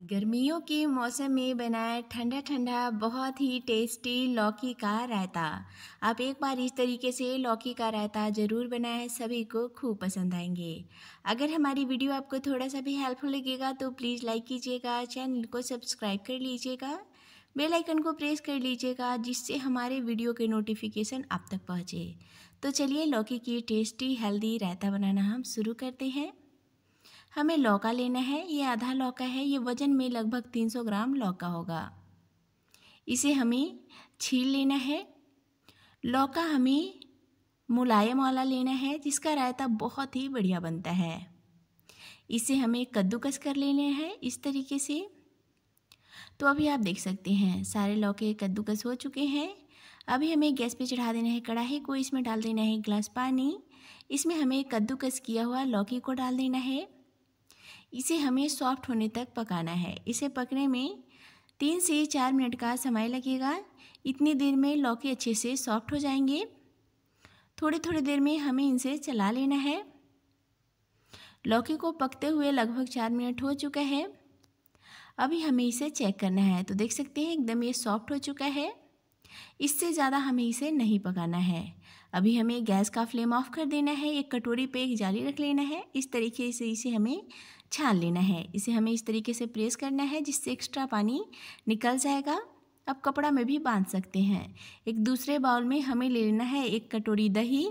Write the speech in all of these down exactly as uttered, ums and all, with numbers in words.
गर्मियों के मौसम में बनाए ठंडा ठंडा बहुत ही टेस्टी लौकी का रायता। आप एक बार इस तरीके से लौकी का रायता ज़रूर बनाएं, सभी को खूब पसंद आएंगे। अगर हमारी वीडियो आपको थोड़ा सा भी हेल्पफुल लगेगा तो प्लीज़ लाइक कीजिएगा, चैनल को सब्सक्राइब कर लीजिएगा, बेल आइकन को प्रेस कर लीजिएगा जिससे हमारे वीडियो के नोटिफिकेशन आप तक पहुँचे। तो चलिए लौकी की टेस्टी हेल्दी रायता बनाना हम शुरू करते हैं। हमें लौका लेना है, ये आधा लौका है, ये वज़न में लगभग तीन सौ ग्राम लौका होगा। इसे हमें छील लेना है। लौका हमें मुलायम वाला लेना है जिसका रायता बहुत ही बढ़िया बनता है। इसे हमें कद्दूकस कर लेना है इस तरीके से। तो अभी आप देख सकते हैं सारे लौके कद्दूकस हो चुके हैं। अभी हमें गैस पे चढ़ा देना है कढ़ाई को, इसमें डाल देना है एक गिलास पानी। इसमें हमें कद्दूकस किया हुआ लौकी को डाल देना है। इसे हमें सॉफ्ट होने तक पकाना है। इसे पकने में तीन से चार मिनट का समय लगेगा। इतनी देर में लौकी अच्छे से सॉफ्ट हो जाएंगे। थोड़ी थोड़ी देर में हमें इनसे चला लेना है। लौकी को पकते हुए लगभग चार मिनट हो चुका है। अभी हमें इसे चेक करना है, तो देख सकते हैं एकदम ये सॉफ्ट हो चुका है। इससे ज़्यादा हमें इसे नहीं पकाना है। अभी हमें गैस का फ्लेम ऑफ कर देना है। एक कटोरी पे एक जाली रख लेना है। इस तरीके से इसे हमें छान लेना है। इसे हमें इस तरीके से प्रेस करना है जिससे एक्स्ट्रा पानी निकल जाएगा। अब कपड़ा में भी बांध सकते हैं। एक दूसरे बाउल में हमें ले लेना है एक कटोरी दही।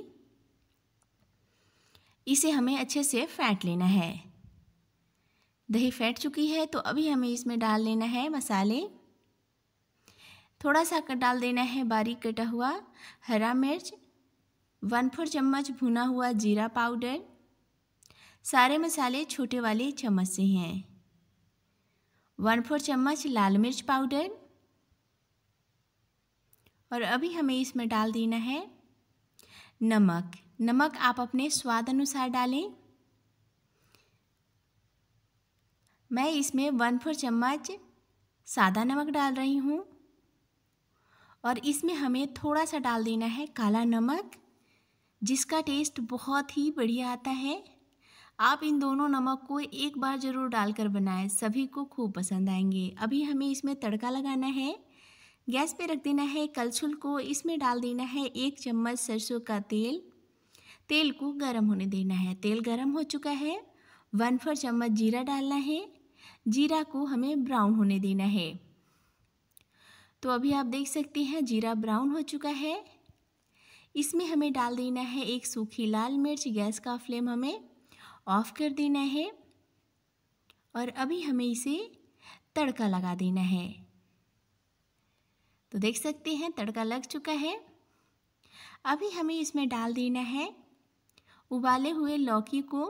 इसे हमें अच्छे से फेंट लेना है। दही फेंट चुकी है तो अभी हमें इसमें डाल लेना है मसाले। थोड़ा सा डाल देना है बारीक कटा हुआ हरा मिर्च, वन फोर चम्मच भुना हुआ जीरा पाउडर। सारे मसाले छोटे वाले चम्मच से हैं। वन फोर चम्मच लाल मिर्च पाउडर। और अभी हमें इसमें डाल देना है नमक। नमक आप अपने स्वाद अनुसार डालें। मैं इसमें वन फोर चम्मच सादा नमक डाल रही हूँ। और इसमें हमें थोड़ा सा डाल देना है काला नमक, जिसका टेस्ट बहुत ही बढ़िया आता है। आप इन दोनों नमक को एक बार ज़रूर डालकर बनाएं, सभी को खूब पसंद आएंगे। अभी हमें इसमें तड़का लगाना है। गैस पे रख देना है कलछुल को। इसमें डाल देना है एक चम्मच सरसों का तेल। तेल को गर्म होने देना है। तेल गर्म हो चुका है। वन फोर चम्मच जीरा डालना है। जीरा को हमें ब्राउन होने देना है। तो अभी आप देख सकते हैं जीरा ब्राउन हो चुका है। इसमें हमें डाल देना है एक सूखी लाल मिर्च। गैस का फ्लेम हमें ऑफ कर देना है। और अभी हमें इसे तड़का लगा देना है। तो देख सकते हैं तड़का लग चुका है। अभी हमें इसमें डाल देना है उबाले हुए लौकी को।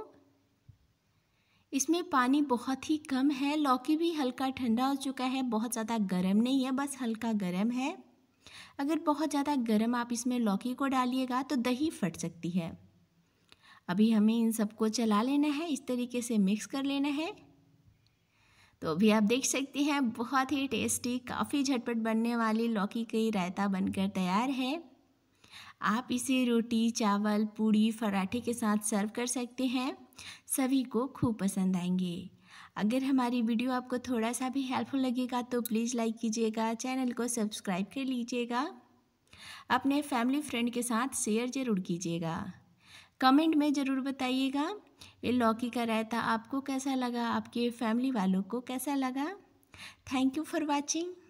इसमें पानी बहुत ही कम है। लौकी भी हल्का ठंडा हो चुका है, बहुत ज़्यादा गर्म नहीं है, बस हल्का गर्म है। अगर बहुत ज़्यादा गर्म आप इसमें लौकी को डालिएगा तो दही फट सकती है। अभी हमें इन सबको चला लेना है, इस तरीके से मिक्स कर लेना है। तो अभी आप देख सकते हैं बहुत ही टेस्टी, काफ़ी झटपट बनने वाली लौकी का रायता बनकर तैयार है। आप इसे रोटी, चावल, पूड़ी, पराठे के साथ सर्व कर सकते हैं। सभी को खूब पसंद आएंगे। अगर हमारी वीडियो आपको थोड़ा सा भी हेल्पफुल लगेगा तो प्लीज़ लाइक कीजिएगा, चैनल को सब्सक्राइब कर लीजिएगा, अपने फैमिली फ्रेंड के साथ शेयर ज़रूर कीजिएगा। कमेंट में ज़रूर बताइएगा ये लौकी का रायता आपको कैसा लगा, आपके फैमिली वालों को कैसा लगा। Thank you for watching.